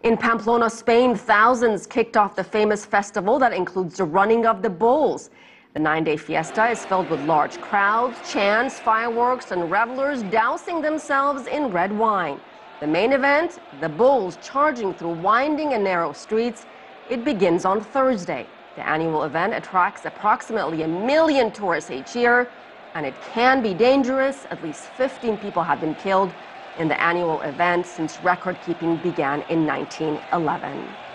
In Pamplona, Spain, thousands kicked off the famous festival that includes the running of the bulls. The 9-day fiesta is filled with large crowds, chants, fireworks, and revelers dousing themselves in red wine. The main event, the bulls charging through winding and narrow streets. It begins on Thursday. The annual event attracts approximately 1 million tourists each year, and it can be dangerous. At least 15 people have been killed in the annual event since record keeping began in 1911.